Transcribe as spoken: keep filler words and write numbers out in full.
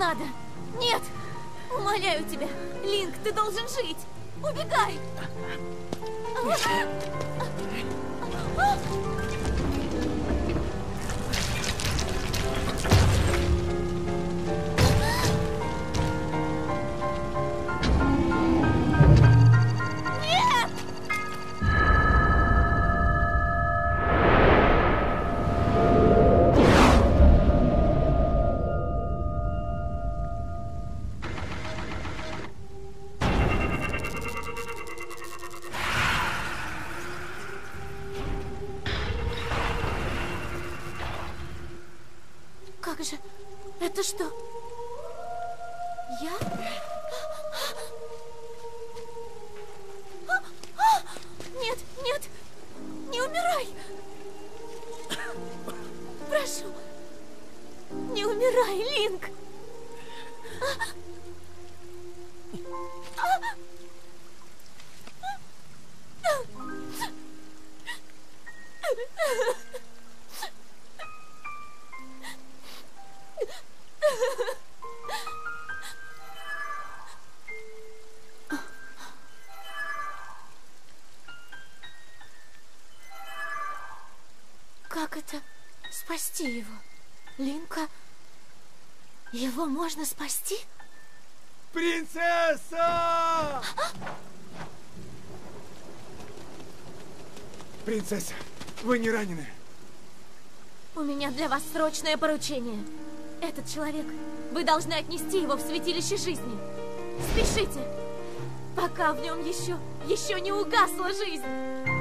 надо! Нет! Умоляю тебя! Линк, ты должен жить! Убегай! Как же? Это что? Я? Нет, нет! Не умирай! Прошу! Не умирай, Линк! Как это спасти его? Линка? Его можно спасти? Принцесса! Принцесса, вы не ранены? У меня для вас срочное поручение. Этот человек, вы должны отнести его в святилище жизни. Спешите, пока в нем еще, еще не угасла жизнь.